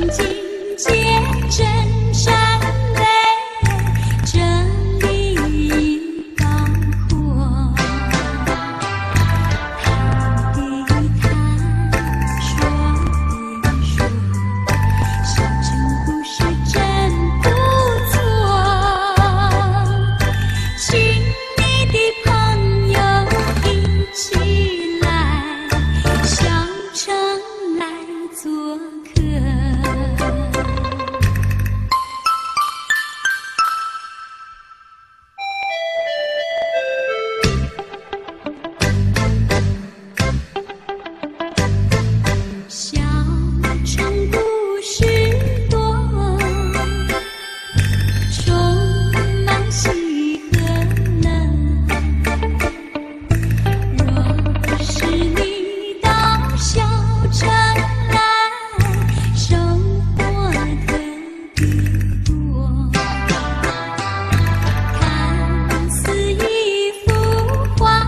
境界真善美，真理广阔。谈一谈，说一说，小城故事真不错。请你的朋友一起来，小城来做客。小城故事多，充满喜和乐。若是你到小城来，收获特别多。看似一幅画，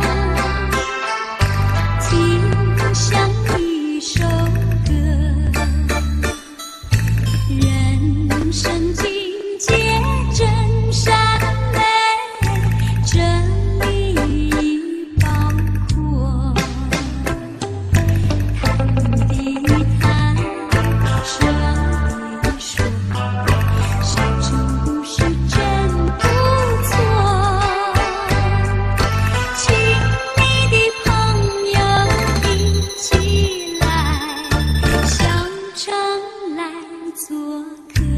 听像一首歌，人生境界真善美，真理广阔。谈一谈，说一说，小城故事真不错。请你的朋友一起来，小城来做客。